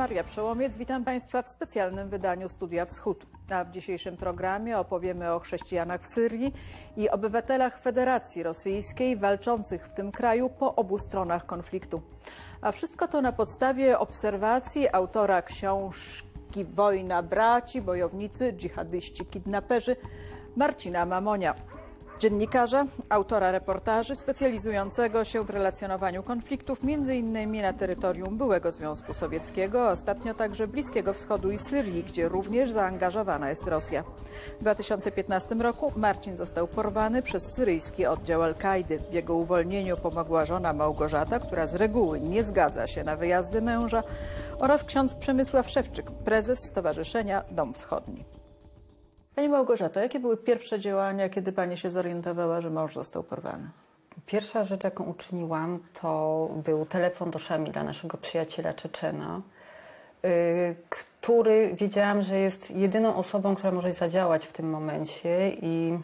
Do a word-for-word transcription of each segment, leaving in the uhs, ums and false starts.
Maria Przełomiec, witam Państwa w specjalnym wydaniu Studia Wschód. A w dzisiejszym programie opowiemy o chrześcijanach w Syrii i obywatelach Federacji Rosyjskiej walczących w tym kraju po obu stronach konfliktu. A wszystko to na podstawie obserwacji autora książki Wojna braci, bojownicy, dżihadyści, kidnaperzy Marcina Mamonia. Dziennikarza, autora reportaży specjalizującego się w relacjonowaniu konfliktów między innymi na terytorium byłego Związku Sowieckiego, a ostatnio także Bliskiego Wschodu i Syrii, gdzie również zaangażowana jest Rosja. W dwa tysiące piętnastym roku Marcin został porwany przez syryjski oddział Al-Kaidy. W jego uwolnieniu pomogła żona Małgorzata, która z reguły nie zgadza się na wyjazdy męża, oraz ksiądz Przemysław Szewczyk, prezes Stowarzyszenia Dom Wschodni. Pani Małgorzato, jakie były pierwsze działania, kiedy Pani się zorientowała, że mąż został porwany? Pierwsza rzecz, jaką uczyniłam, to był telefon do Szamila, naszego przyjaciela Czeczena, yy, który wiedziałam, że jest jedyną osobą, która może zadziałać w tym momencie i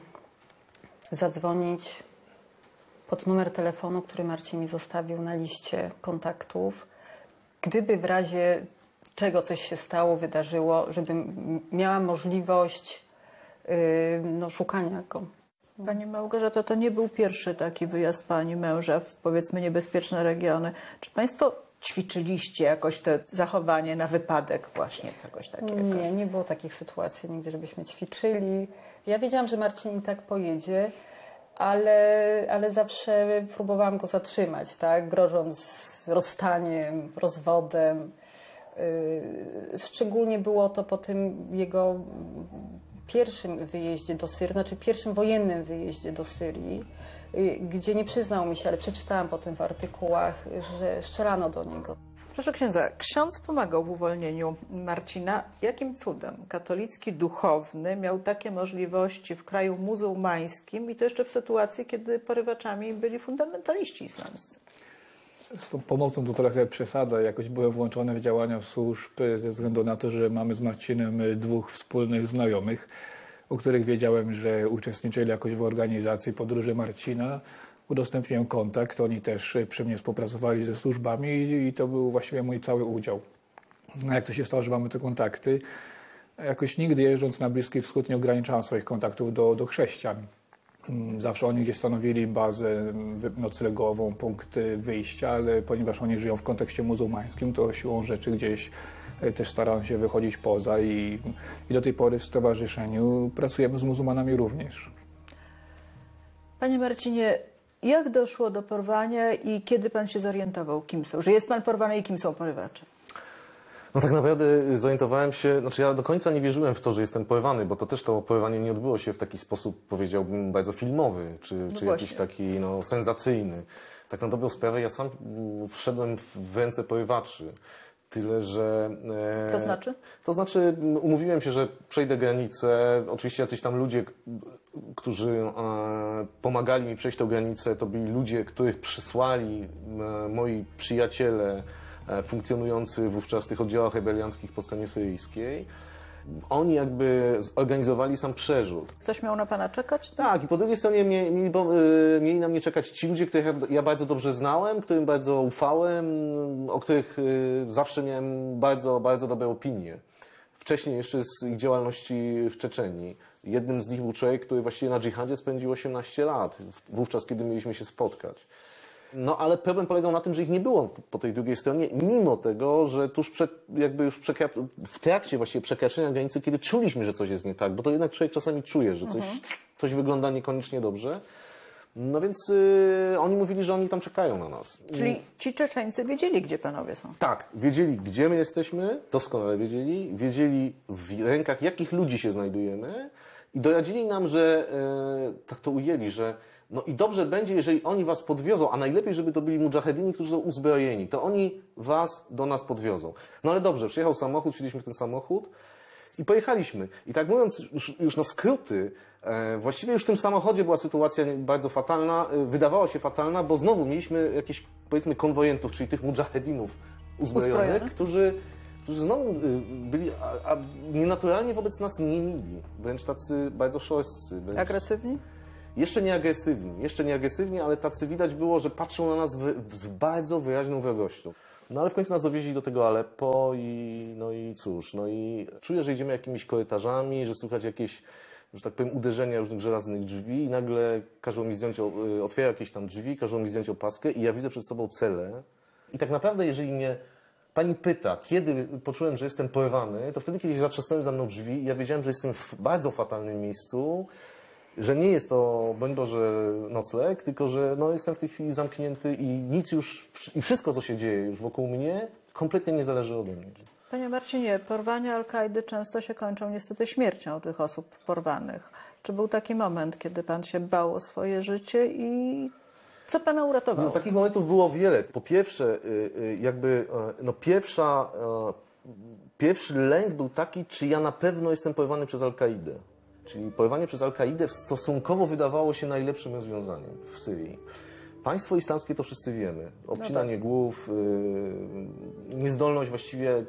zadzwonić pod numer telefonu, który Marcin mi zostawił na liście kontaktów. Gdyby w razie czego coś się stało, wydarzyło, żebym miała możliwość no, szukania go. Pani Małgorzata, to nie był pierwszy taki wyjazd Pani męża w, powiedzmy, niebezpieczne regiony. Czy Państwo ćwiczyliście jakoś to zachowanie na wypadek właśnie czegoś takiego? Nie, nie było takich sytuacji nigdy, żebyśmy ćwiczyli. Ja wiedziałam, że Marcin i tak pojedzie, ale, ale zawsze próbowałam go zatrzymać, tak? Grożąc rozstaniem, rozwodem. Szczególnie było to po tym jego pierwszym wyjeździe do Syrii, znaczy pierwszym wojennym wyjeździe do Syrii, gdzie nie przyznał mi się, ale przeczytałam potem w artykułach, że strzelano do niego. Proszę księdza, ksiądz pomagał w uwolnieniu Marcina. Jakim cudem katolicki duchowny miał takie możliwości w kraju muzułmańskim i to jeszcze w sytuacji, kiedy porywaczami byli fundamentaliści islamscy? Z tą pomocą to trochę przesada. Jakoś byłem włączony w działania służb ze względu na to, że mamy z Marcinem dwóch wspólnych znajomych, o których wiedziałem, że uczestniczyli jakoś w organizacji podróży Marcina. Udostępniłem kontakt, oni też przy mnie współpracowali ze służbami i to był właściwie mój cały udział. No jak to się stało, że mamy te kontakty? Jakoś nigdy jeżdżąc na Bliski Wschód nie ograniczałem swoich kontaktów do, do chrześcijan. Zawsze oni gdzieś stanowili bazę noclegową, punkty wyjścia, ale ponieważ oni żyją w kontekście muzułmańskim, to siłą rzeczy gdzieś też starałem się wychodzić poza i, i do tej pory w stowarzyszeniu pracujemy z muzułmanami również. Panie Marcinie, jak doszło do porwania i kiedy Pan się zorientował, kim są? Że jest Pan porwany i kim są porywacze? No tak naprawdę zorientowałem się, znaczy ja do końca nie wierzyłem w to, że jestem porwany, bo to też to porwanie nie odbyło się w taki sposób, powiedziałbym, bardzo filmowy, czy, no czy jakiś taki no, sensacyjny. Tak na dobrą sprawę ja sam wszedłem w ręce porywaczy. Tyle, że... E, to znaczy? To znaczy umówiłem się, że przejdę granicę. Oczywiście jacyś tam ludzie, którzy e, pomagali mi przejść tę granicę, to byli ludzie, których przysłali e, moi przyjaciele, funkcjonujący wówczas w tych oddziałach rebelianckich po stronie syryjskiej. Oni jakby zorganizowali sam przerzut. Ktoś miał na Pana czekać? Tak, i po drugiej stronie mieli, mieli na mnie czekać ci ludzie, których ja bardzo dobrze znałem, którym bardzo ufałem, o których zawsze miałem bardzo, bardzo dobre opinie. Wcześniej jeszcze z ich działalności w Czeczenii. Jednym z nich był człowiek, który właściwie na dżihadzie spędził osiemnaście lat, wówczas kiedy mieliśmy się spotkać. No ale problem polegał na tym, że ich nie było po tej drugiej stronie, mimo tego, że tuż przed, jakby już w trakcie właściwie przekraczania granicy, kiedy czuliśmy, że coś jest nie tak, bo to jednak człowiek czasami czuje, że coś, mhm. coś wygląda niekoniecznie dobrze. No więc yy, oni mówili, że oni tam czekają na nas. Czyli ci Czeczeńcy wiedzieli, gdzie Panowie są? Tak, wiedzieli, gdzie my jesteśmy, doskonale wiedzieli, wiedzieli w rękach jakich ludzi się znajdujemy i doradzili nam, że yy, tak to ujęli, że no i dobrze będzie, jeżeli oni was podwiozą, a najlepiej, żeby to byli mudżahedini, którzy są uzbrojeni, to oni was do nas podwiozą. No ale dobrze, przyjechał samochód, wsiedliśmy w ten samochód i pojechaliśmy. I tak mówiąc już, już na skróty, e, właściwie już w tym samochodzie była sytuacja bardzo fatalna, e, wydawała się fatalna, bo znowu mieliśmy jakieś, powiedzmy, konwojentów, czyli tych mudżahedinów uzbrojonych, Uzbrojone. którzy, którzy znowu e, byli a, a nienaturalnie wobec nas niemili, wręcz tacy bardzo szorstcy. Wręcz... Agresywni? Jeszcze nie agresywni, jeszcze nie agresywni, ale tacy widać było, że patrzą na nas w, z bardzo wyraźną wrogością. No ale w końcu nas dowieźli do tego Aleppo i no i cóż, no i czuję, że idziemy jakimiś korytarzami, że słychać jakieś, że tak powiem, uderzenia różnych żelaznych drzwi i nagle każą mi zdjąć, otwiera jakieś tam drzwi, każą mi zdjąć opaskę i ja widzę przed sobą celę. I tak naprawdę, jeżeli mnie pani pyta, kiedy poczułem, że jestem porwany, to wtedy, kiedy zatrzasnęły za mną drzwi i ja wiedziałem, że jestem w bardzo fatalnym miejscu, że nie jest to, broń Boże, nocleg, tylko że no, jestem w tej chwili zamknięty i nic już, i wszystko, co się dzieje już wokół mnie, kompletnie nie zależy ode mnie. Panie Marcinie, porwania Al-Kaidy często się kończą niestety śmiercią tych osób porwanych. Czy był taki moment, kiedy pan się bał o swoje życie i co pana uratowało? No, takich momentów było wiele. Po pierwsze, jakby, no pierwsza, pierwszy lęk był taki, czy ja na pewno jestem porwany przez Al-Kaidę. Czyli porwanie przez Al-Kaidę stosunkowo wydawało się najlepszym rozwiązaniem w Syrii. Państwo islamskie to wszyscy wiemy. Obcinanie no tak. głów, yy, niezdolność właściwie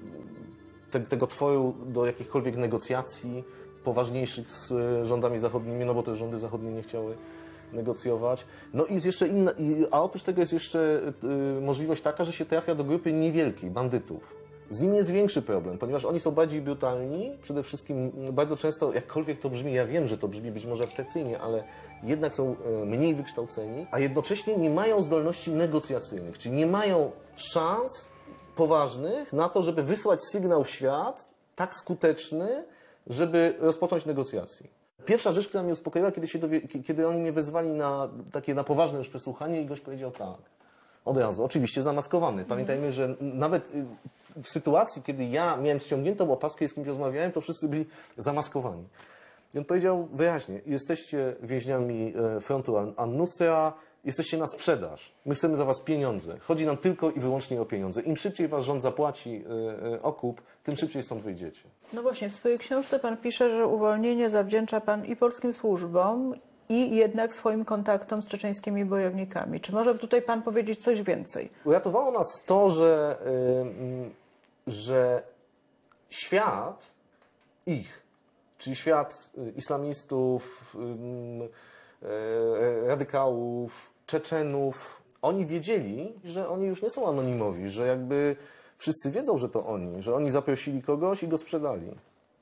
te, tego tworu do jakichkolwiek negocjacji poważniejszych z rządami zachodnimi, no bo te rządy zachodnie nie chciały negocjować. No i jest jeszcze inna, a oprócz tego jest jeszcze yy, możliwość taka, że się trafia do grupy niewielkiej, bandytów. Z nimi jest większy problem, ponieważ oni są bardziej brutalni, przede wszystkim bardzo często, jakkolwiek to brzmi, ja wiem, że to brzmi być może abstrakcyjnie, ale jednak są mniej wykształceni, a jednocześnie nie mają zdolności negocjacyjnych, czyli nie mają szans poważnych na to, żeby wysłać sygnał w świat tak skuteczny, żeby rozpocząć negocjacje. Pierwsza rzecz, która mnie uspokoiła, kiedy, się dowie, kiedy oni mnie wezwali na takie na poważne już przesłuchanie i gość powiedział tak. Od razu, oczywiście zamaskowany. Pamiętajmy, że nawet w sytuacji, kiedy ja miałem ściągniętą opaskę i z kimś rozmawiałem, to wszyscy byli zamaskowani. I on powiedział wyraźnie, jesteście więźniami frontu An-Nusra, jesteście na sprzedaż. My chcemy za was pieniądze. Chodzi nam tylko i wyłącznie o pieniądze. Im szybciej was rząd zapłaci okup, tym szybciej stąd wyjdziecie. No właśnie, w swojej książce pan pisze, że uwolnienie zawdzięcza pan i polskim służbom, i jednak swoim kontaktom z czeczeńskimi bojownikami. Czy może tutaj pan powiedzieć coś więcej? Uratowało nas to, że, yy, że świat ich, czyli świat islamistów, yy, radykałów, Czeczenów, oni wiedzieli, że oni już nie są anonimowi, że jakby wszyscy wiedzą, że to oni, że oni zaprosili kogoś i go sprzedali.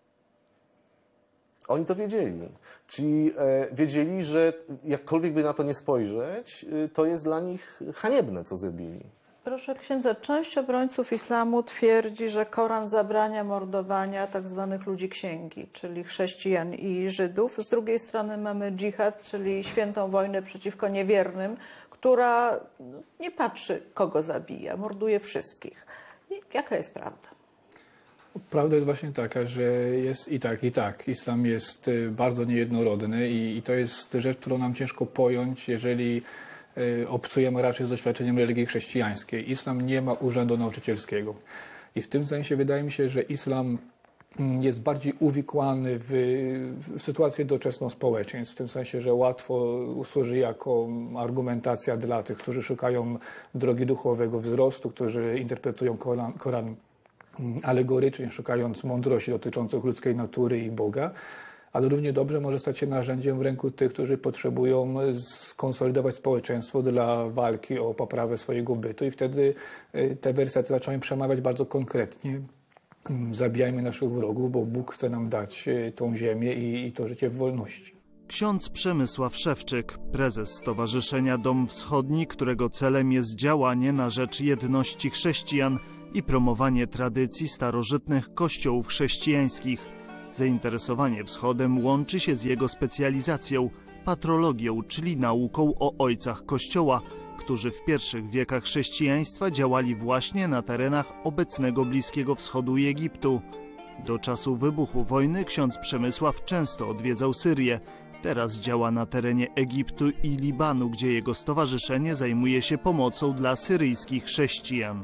Oni to wiedzieli. Czyli e, wiedzieli, że jakkolwiek by na to nie spojrzeć, e, to jest dla nich haniebne, co zrobili. Proszę księdza, część obrońców islamu twierdzi, że Koran zabrania mordowania tak zwanych ludzi księgi, czyli chrześcijan i Żydów. Z drugiej strony mamy dżihad, czyli świętą wojnę przeciwko niewiernym, która nie patrzy, kogo zabija, morduje wszystkich. Jaka jest prawda? Prawda jest właśnie taka, że jest i tak, i tak. Islam jest bardzo niejednorodny i, i to jest rzecz, którą nam ciężko pojąć, jeżeli y, obcujemy raczej z doświadczeniem religii chrześcijańskiej. Islam nie ma urzędu nauczycielskiego. I w tym sensie wydaje mi się, że islam jest bardziej uwikłany w, w sytuację doczesną społeczeństw, w tym sensie, że łatwo służy jako argumentacja dla tych, którzy szukają drogi duchowego wzrostu, którzy interpretują Koran, Koran alegorycznie, szukając mądrości dotyczących ludzkiej natury i Boga, ale równie dobrze może stać się narzędziem w ręku tych, którzy potrzebują skonsolidować społeczeństwo dla walki o poprawę swojego bytu i wtedy te wersety zaczęły przemawiać bardzo konkretnie. Zabijajmy naszych wrogów, bo Bóg chce nam dać tą ziemię i, i to życie w wolności. Ksiądz Przemysław Szewczyk, prezes Stowarzyszenia Dom Wschodni, którego celem jest działanie na rzecz jedności chrześcijan i promowanie tradycji starożytnych kościołów chrześcijańskich. Zainteresowanie Wschodem łączy się z jego specjalizacją, patrologią, czyli nauką o ojcach Kościoła, którzy w pierwszych wiekach chrześcijaństwa działali właśnie na terenach obecnego Bliskiego Wschodu i Egiptu. Do czasu wybuchu wojny ksiądz Przemysław często odwiedzał Syrię. Teraz działa na terenie Egiptu i Libanu, gdzie jego stowarzyszenie zajmuje się pomocą dla syryjskich chrześcijan.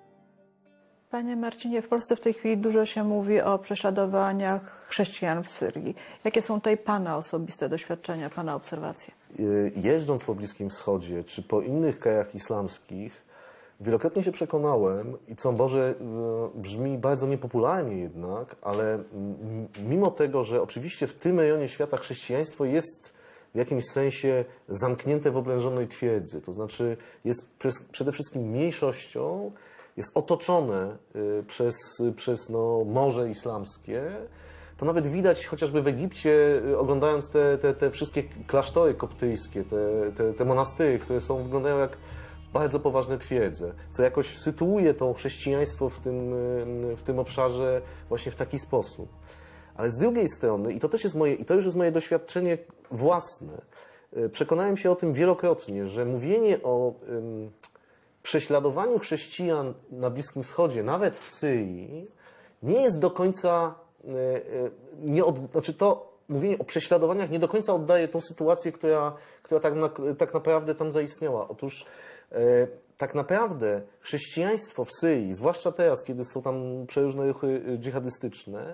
Panie Marcinie, w Polsce w tej chwili dużo się mówi o prześladowaniach chrześcijan w Syrii. Jakie są tutaj pana osobiste doświadczenia, pana obserwacje? Jeżdżąc po Bliskim Wschodzie czy po innych krajach islamskich, wielokrotnie się przekonałem, i co Boże brzmi bardzo niepopularnie jednak, ale mimo tego, że oczywiście w tym rejonie świata chrześcijaństwo jest w jakimś sensie zamknięte w oblężonej twierdzy, to znaczy jest przede wszystkim mniejszością, jest otoczone y, przez, przez no, Morze Islamskie, to nawet widać chociażby w Egipcie, y, oglądając te, te, te wszystkie klasztory koptyjskie, te, te, te monastyry, które są, wyglądają jak bardzo poważne twierdze, co jakoś sytuuje to chrześcijaństwo w tym, y, w tym obszarze właśnie w taki sposób. Ale z drugiej strony, i to też jest moje, i to już jest moje doświadczenie własne, y, przekonałem się o tym wielokrotnie, że mówienie o ym, prześladowaniu chrześcijan na Bliskim Wschodzie, nawet w Syrii, nie jest do końca, nie od, znaczy to mówienie o prześladowaniach nie do końca oddaje tą sytuację, która, która tak, na, tak naprawdę tam zaistniała. Otóż tak naprawdę chrześcijaństwo w Syrii, zwłaszcza teraz, kiedy są tam przeróżne ruchy dżihadystyczne,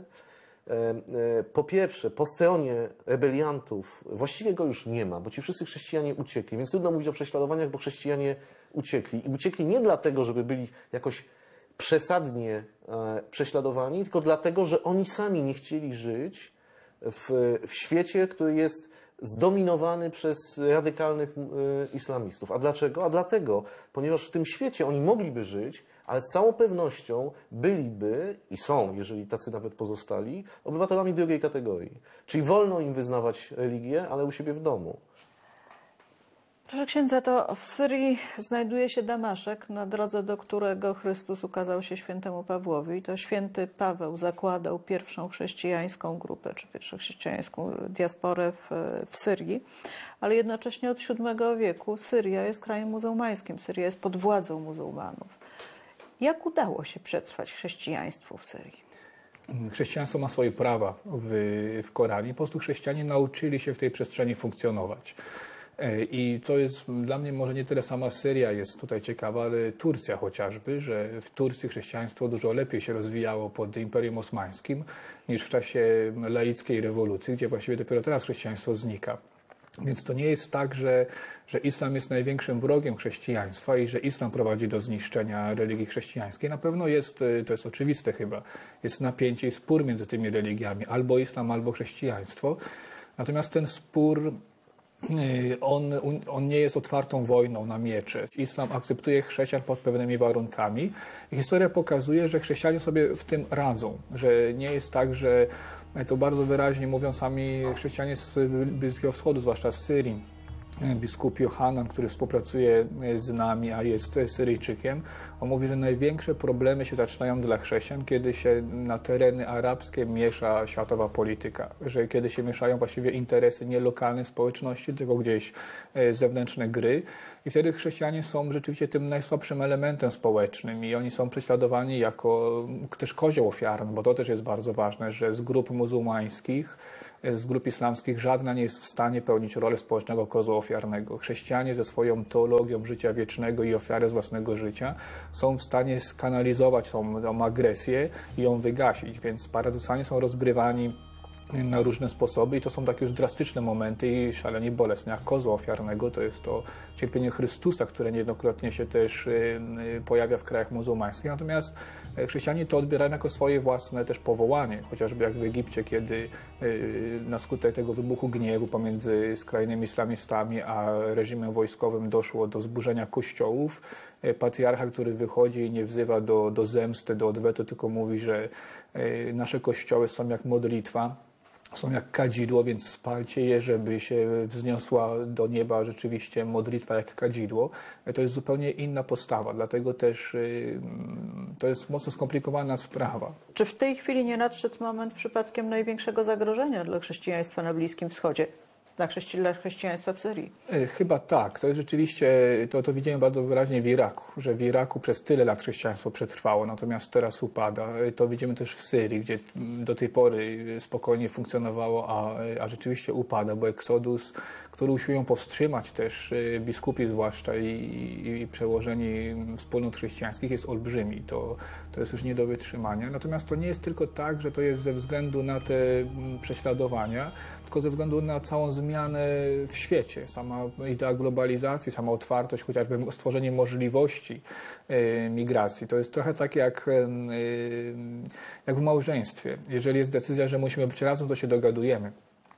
po pierwsze, po stronie rebeliantów właściwie go już nie ma, bo ci wszyscy chrześcijanie uciekli, więc trudno mówić o prześladowaniach, bo chrześcijanie uciekli. I uciekli nie dlatego, żeby byli jakoś przesadnie e, prześladowani, tylko dlatego, że oni sami nie chcieli żyć w, w świecie, który jest zdominowany przez radykalnych e, islamistów. A dlaczego? A dlatego, ponieważ w tym świecie oni mogliby żyć, ale z całą pewnością byliby, i są, jeżeli tacy nawet pozostali, obywatelami drugiej kategorii. Czyli wolno im wyznawać religię, ale u siebie w domu. Proszę księdza, to w Syrii znajduje się Damaszek, na drodze do którego Chrystus ukazał się świętemu Pawłowi. To święty Paweł zakładał pierwszą chrześcijańską grupę, czy pierwszą chrześcijańską diasporę w, w Syrii, ale jednocześnie od siódmego wieku Syria jest krajem muzułmańskim, Syria jest pod władzą muzułmanów. Jak udało się przetrwać chrześcijaństwu w Syrii? Chrześcijaństwo ma swoje prawa w, w Koranie. Po prostu chrześcijanie nauczyli się w tej przestrzeni funkcjonować. I to jest dla mnie może nie tyle sama Syria jest tutaj ciekawa, ale Turcja chociażby, że w Turcji chrześcijaństwo dużo lepiej się rozwijało pod Imperium Osmańskim niż w czasie laickiej rewolucji, gdzie właściwie dopiero teraz chrześcijaństwo znika. Więc to nie jest tak, że, że islam jest największym wrogiem chrześcijaństwa i że islam prowadzi do zniszczenia religii chrześcijańskiej. Na pewno jest, to jest oczywiste chyba, jest napięcie i spór między tymi religiami, albo islam, albo chrześcijaństwo. Natomiast ten spór, on, on nie jest otwartą wojną na miecze. Islam akceptuje chrześcijan pod pewnymi warunkami i historia pokazuje, że chrześcijanie sobie w tym radzą, że nie jest tak, że to bardzo wyraźnie mówią sami chrześcijanie z Bliskiego Wschodu, zwłaszcza z Syrii. Biskup Johanan, który współpracuje z nami, a jest Syryjczykiem, on mówi, że największe problemy się zaczynają dla chrześcijan, kiedy się na tereny arabskie miesza światowa polityka, że kiedy się mieszają właściwie interesy nie lokalnych społeczności, tylko gdzieś zewnętrzne gry i wtedy chrześcijanie są rzeczywiście tym najsłabszym elementem społecznym i oni są prześladowani jako też kozioł ofiarny, bo to też jest bardzo ważne, że z grup muzułmańskich, z grup islamskich żadna nie jest w stanie pełnić rolę społecznego kozła ofiarnego. Chrześcijanie ze swoją teologią życia wiecznego i ofiary z własnego życia są w stanie skanalizować tą, tą agresję i ją wygasić, więc paradoksalnie są rozgrywani na różne sposoby i to są takie już drastyczne momenty i szalenie bolesne. Jak kozła ofiarnego to jest to cierpienie Chrystusa, które niejednokrotnie się też pojawia w krajach muzułmańskich. Natomiast chrześcijanie to odbierają jako swoje własne też powołanie, chociażby jak w Egipcie, kiedy na skutek tego wybuchu gniewu pomiędzy skrajnymi islamistami a reżimem wojskowym doszło do zburzenia kościołów. Patriarcha, który wychodzi i nie wzywa do, do zemsty, do odwetu, tylko mówi, że nasze kościoły są jak modlitwa, są jak kadzidło, więc spalcie je, żeby się wzniosła do nieba rzeczywiście modlitwa jak kadzidło. To jest zupełnie inna postawa, dlatego też to jest mocno skomplikowana sprawa. Czy w tej chwili nie nadszedł moment przypadkiem największego zagrożenia dla chrześcijaństwa na Bliskim Wschodzie? Dla, chrześci dla chrześcijaństwa w Syrii? Chyba tak. To jest rzeczywiście, to, to widziałem bardzo wyraźnie w Iraku, że w Iraku przez tyle lat chrześcijaństwo przetrwało, natomiast teraz upada. To widzimy też w Syrii, gdzie do tej pory spokojnie funkcjonowało, a, a rzeczywiście upada, bo eksodus, który usiłują powstrzymać też biskupi zwłaszcza i, i, i przełożeni wspólnot chrześcijańskich jest olbrzymi. To, to jest już nie do wytrzymania. Natomiast to nie jest tylko tak, że to jest ze względu na te prześladowania, tylko ze względu na całą zmianę w świecie. Sama idea globalizacji, sama otwartość, chociażby stworzenie możliwości e, migracji. To jest trochę tak jak, e, jak w małżeństwie. Jeżeli jest decyzja, że musimy być razem, to się dogadujemy.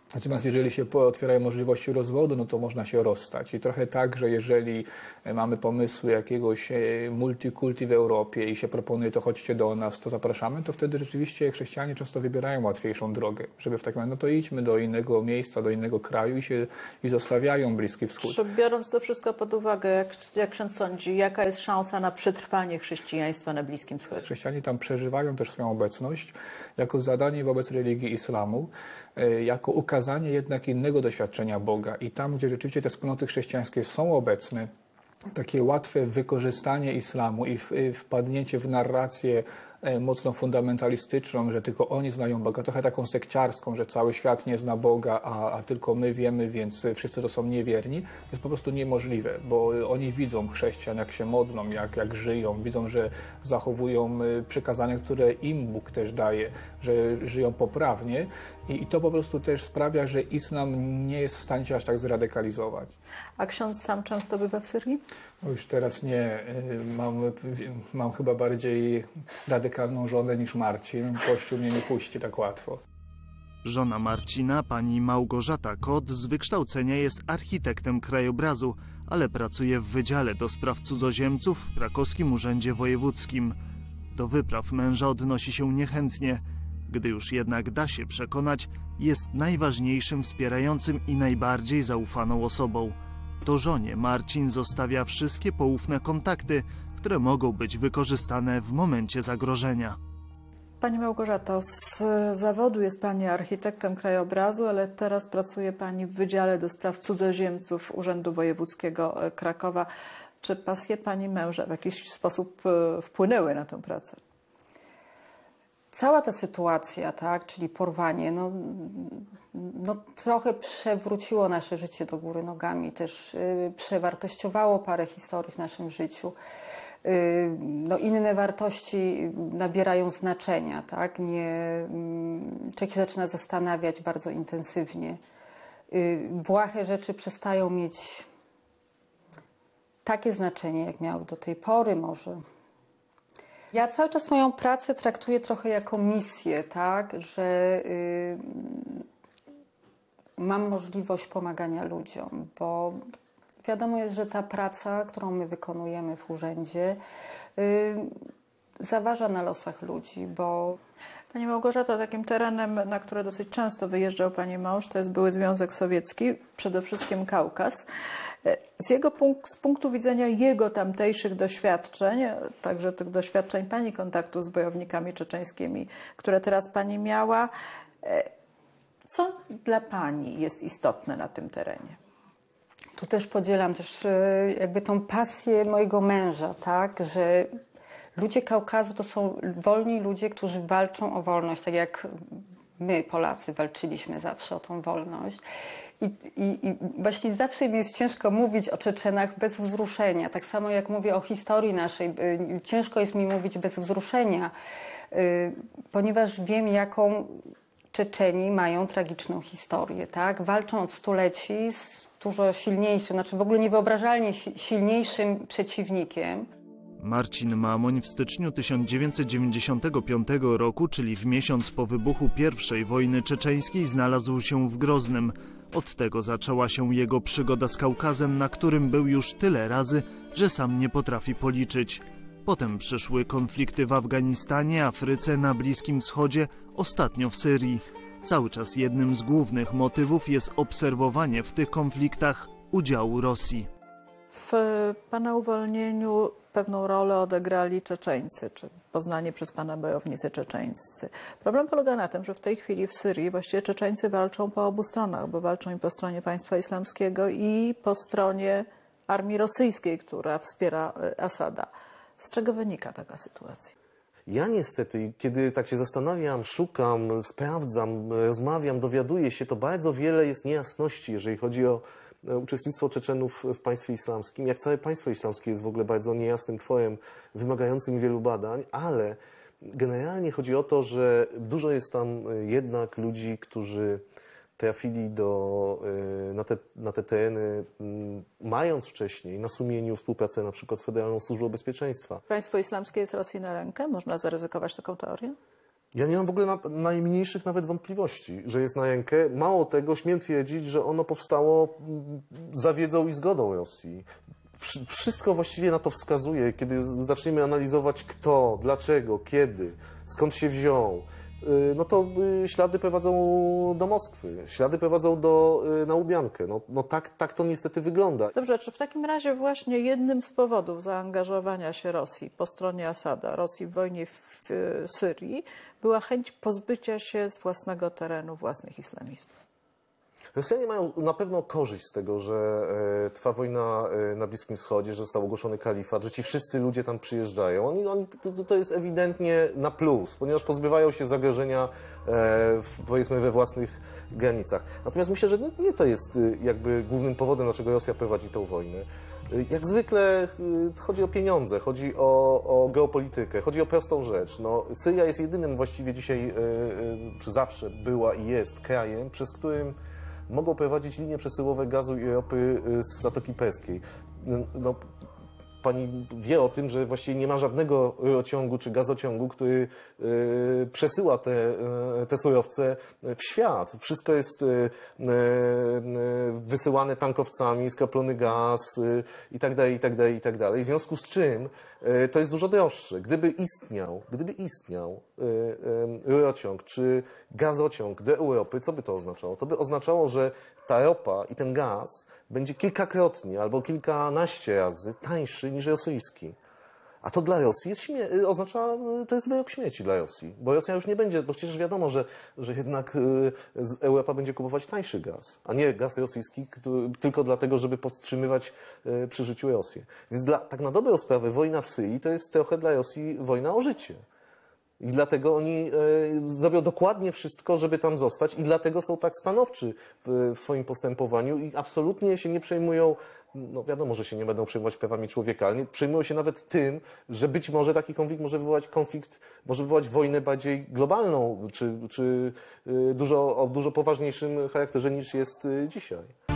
Natomiast jeżeli się otwierają możliwości rozwodu, no to można się rozstać. I trochę tak, że jeżeli mamy pomysły jakiegoś multikulti w Europie i się proponuje, to chodźcie do nas, to zapraszamy, to wtedy rzeczywiście chrześcijanie często wybierają łatwiejszą drogę, żeby w takim razie, no to idźmy do innego miejsca, do innego kraju i się i zostawiają Bliski Wschód. Biorąc to wszystko pod uwagę, jak, jak ksiądz sądzi, jaka jest szansa na przetrwanie chrześcijaństwa na Bliskim Wschodzie? Chrześcijanie tam przeżywają też swoją obecność jako zadanie wobec religii islamu, jako ukazanie jednak innego doświadczenia Boga. I tam, gdzie rzeczywiście te wspólnoty chrześcijańskie są obecne, takie łatwe wykorzystanie islamu i wpadnięcie w narrację mocno fundamentalistyczną, że tylko oni znają Boga, trochę taką sekciarską, że cały świat nie zna Boga, a, a tylko my wiemy, więc wszyscy to są niewierni, jest po prostu niemożliwe, bo oni widzą chrześcijan, jak się modlą, jak, jak żyją, widzą, że zachowują przykazania, które im Bóg też daje, że żyją poprawnie i, i to po prostu też sprawia, że islam nie jest w stanie się aż tak zradykalizować. A ksiądz sam często bywa w Syrii? No już teraz nie. Mam, mam chyba bardziej radykalną żonę niż Marcin. Kościół mnie nie puści tak łatwo. Żona Marcina, pani Małgorzata Kot, z wykształcenia jest architektem krajobrazu, ale pracuje w Wydziale do Spraw Cudzoziemców w Krakowskim Urzędzie Wojewódzkim. Do wypraw męża odnosi się niechętnie. Gdy już jednak da się przekonać, jest najważniejszym wspierającym i najbardziej zaufaną osobą. To żonie Marcin zostawia wszystkie poufne kontakty, które mogą być wykorzystane w momencie zagrożenia. Pani Małgorzato, z zawodu jest Pani architektem krajobrazu, ale teraz pracuje Pani w Wydziale do Spraw Cudzoziemców Urzędu Wojewódzkiego Krakowa. Czy pasje Pani męża w jakiś sposób wpłynęły na tę pracę? Cała ta sytuacja, tak, czyli porwanie, no, no, trochę przewróciło nasze życie do góry nogami, też y, przewartościowało parę historii w naszym życiu. Y, no, inne wartości nabierają znaczenia, tak, nie, y, człowiek się zaczyna zastanawiać bardzo intensywnie. Y, błahe rzeczy przestają mieć takie znaczenie, jak miały do tej pory może. Ja cały czas moją pracę traktuję trochę jako misję, tak, że y, mam możliwość pomagania ludziom, bo wiadomo jest, że ta praca, którą my wykonujemy w urzędzie, y, zaważa na losach ludzi, bo... Pani Małgorzato, takim terenem, na które dosyć często wyjeżdżał Pani mąż, to jest były Związek Sowiecki, przede wszystkim Kaukaz. Z, jego punkt, z punktu widzenia jego tamtejszych doświadczeń, także tych doświadczeń Pani kontaktu z bojownikami czeczeńskimi, które teraz Pani miała, co dla Pani jest istotne na tym terenie? Tu też podzielam też jakby tą pasję mojego męża, tak, że ludzie Kaukazu to są wolni ludzie, którzy walczą o wolność, tak jak my, Polacy, walczyliśmy zawsze o tą wolność. I, i, i właśnie zawsze mi jest ciężko mówić o Czeczenach bez wzruszenia. Tak samo jak mówię o historii naszej, ciężko jest mi mówić bez wzruszenia, ponieważ wiem, jaką Czeczeni mają tragiczną historię, tak? Walczą od stuleci z dużo silniejszym, znaczy w ogóle niewyobrażalnie silniejszym przeciwnikiem. Marcin Mamoń w styczniu tysiąc dziewięćset dziewięćdziesiątego piątego roku, czyli w miesiąc po wybuchu pierwszej wojny czeczeńskiej, znalazł się w Groznym. Od tego zaczęła się jego przygoda z Kaukazem, na którym był już tyle razy, że sam nie potrafi policzyć. Potem przyszły konflikty w Afganistanie, Afryce, na Bliskim Wschodzie, ostatnio w Syrii. Cały czas jednym z głównych motywów jest obserwowanie w tych konfliktach udziału Rosji. W Pana uwolnieniu pewną rolę odegrali Czeczeńcy, czy poznani przez Pana bojownicy czeczeńscy. Problem polega na tym, że w tej chwili w Syrii właściwie Czeczeńcy walczą po obu stronach, bo walczą i po stronie państwa islamskiego i po stronie armii rosyjskiej, która wspiera Asada. Z czego wynika taka sytuacja? Ja niestety, kiedy tak się zastanawiam, szukam, sprawdzam, rozmawiam, dowiaduję się, to bardzo wiele jest niejasności, jeżeli chodzi o uczestnictwo Czeczenów w państwie islamskim. Jak całe państwo islamskie jest w ogóle bardzo niejasnym tworem, wymagającym wielu badań, ale generalnie chodzi o to, że dużo jest tam jednak ludzi, którzy trafili do, na, te, na te tereny, mając wcześniej na sumieniu współpracę na przykład z Federalną Służbą Bezpieczeństwa. Państwo islamskie jest Rosji na rękę? Można zaryzykować taką teorię? Ja nie mam w ogóle na, najmniejszych nawet wątpliwości, że jest na rękę. Mało tego, śmiem twierdzić, że ono powstało mm, za wiedzą i zgodą Rosji. Wsz- Wszystko właściwie na to wskazuje, kiedy z- zaczniemy analizować kto, dlaczego, kiedy, skąd się wziął. y, No to y, ślady prowadzą do Moskwy, ślady prowadzą do, y, na Łubiankę. No, no tak, tak to niestety wygląda. Dobrze, czy w takim razie właśnie jednym z powodów zaangażowania się Rosji po stronie Asada, Rosji w wojnie w, w Syrii, była chęć pozbycia się z własnego terenu własnych islamistów? Rosjanie mają na pewno korzyść z tego, że e, trwa wojna e, na Bliskim Wschodzie, że został ogłoszony kalifat, że ci wszyscy ludzie tam przyjeżdżają. Oni, oni, to, to jest ewidentnie na plus, ponieważ pozbywają się zagrożenia e, w, powiedzmy we własnych granicach. Natomiast myślę, że nie, nie to jest y, jakby głównym powodem, dlaczego Rosja prowadzi tę wojnę. Y, Jak zwykle y, chodzi o pieniądze, chodzi o, o geopolitykę, chodzi o prostą rzecz. No, Syria jest jedynym właściwie dzisiaj, y, y, czy zawsze była i jest krajem, przez którym mogą prowadzić linie przesyłowe gazu i ropy z Zatoki Perskiej. No, pani wie o tym, że właściwie nie ma żadnego rurociągu czy gazociągu, który y, przesyła te, y, te surowce w świat. Wszystko jest y, y, wysyłane tankowcami, skroplony gaz y, i tak dalej, i tak dalej, i tak dalej. W związku z czym y, to jest dużo droższe. Gdyby istniał, gdyby istniał y, y, rurociąg czy gazociąg do Europy, co by to oznaczało? To by oznaczało, że ta ropa i ten gaz będzie kilkakrotnie albo kilkanaście razy tańszy niż rosyjski. A to dla Rosji jest śmie- oznacza, to jest wyrok śmieci dla Rosji. Bo Rosja już nie będzie, bo przecież wiadomo, że, że jednak y, z Europa będzie kupować tańszy gaz, a nie gaz rosyjski, który, tylko dlatego, żeby powstrzymywać y, przy życiu Rosję. Więc dla, tak na dobrą sprawę wojna w Syrii to jest trochę dla Rosji wojna o życie. I dlatego oni e, zrobią dokładnie wszystko, żeby tam zostać i dlatego są tak stanowczy w, w swoim postępowaniu i absolutnie się nie przejmują, no wiadomo, że się nie będą przejmować prawami człowieka, ale nie przejmują się nawet tym, że być może taki konflikt może wywołać konflikt, może wywołać wojnę bardziej globalną, czy, czy y, dużo, o dużo poważniejszym charakterze niż jest y, dzisiaj.